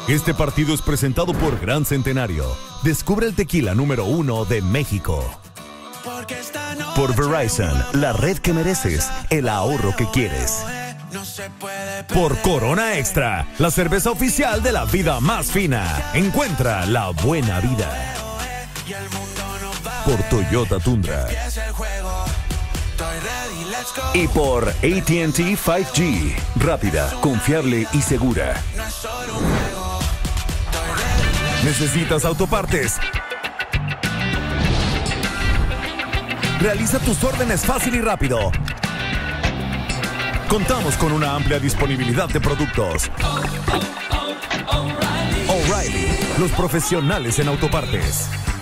Este partido es presentado por Gran Centenario. Descubre el tequila número 1 de México. Por Verizon, la red que mereces, el ahorro que quieres. Por Corona Extra, la cerveza oficial de la vida más fina. Encuentra la buena vida. Por Toyota Tundra. Y por AT&T 5G, rápida, confiable y segura. ¿Necesitas autopartes? Realiza tus órdenes fácil y rápido. Contamos con una amplia disponibilidad de productos. O'Reilly, los profesionales en autopartes.